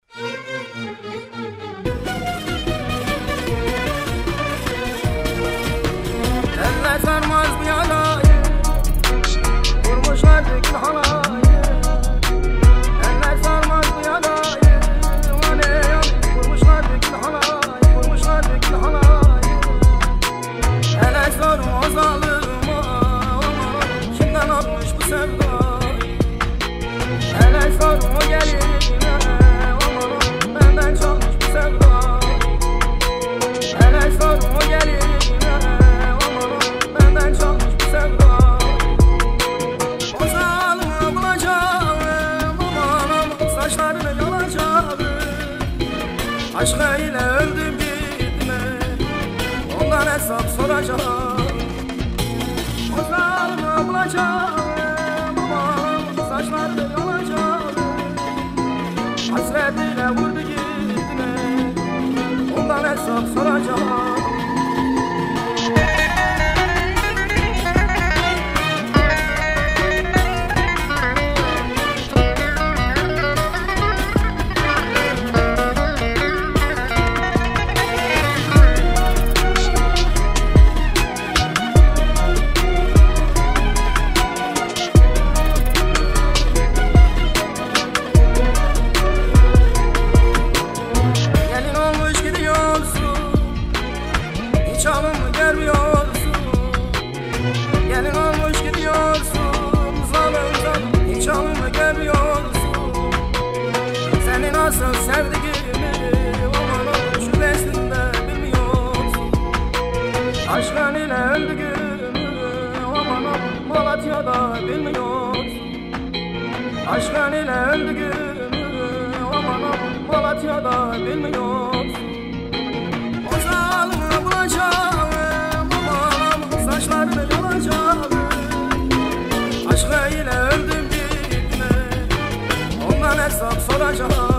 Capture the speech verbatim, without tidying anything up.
Eller sarmaz bu yalayı, vurmuşlar dikil halayı. Eller sarmaz bu yalayı, vane yani vurmuşlar dikil halayı, vurmuşlar dikil halayı. Hele sorun o zalıma, kimden almış bu sevdayı? Hele sorun o geline, benden çalmış bu sevdayı. Hele sorun o geline, benden çalmış bu sevdayı. O zalımı bulacağım, aman saçlarını yolacağım. Aşkı ile öldüm gitme, ondan hesap soracağım. O zalımı bulacağım, aman saçlarını yolacağım. Hasretiyle vurdu gitme, ondan hesap soracağım. Hiç alımı görmüyorsun, gelin olmuş gidiyorsun. Zalim zalim hiç alımı görmüyorsun. Seni nasıl sevdiğimi aman aman şu neslinde bilmiyorsun. Aşkın ile öldüğümü aman aman Malatya'da bilmiyorsun. Aşkın ile öldüğümü aman aman Malatya'da bilmiyorsun. O zalımı bulacağım, aman saçlarını yolacağım. Aşkı ile öldüm gitme, ondan hesap soracağım.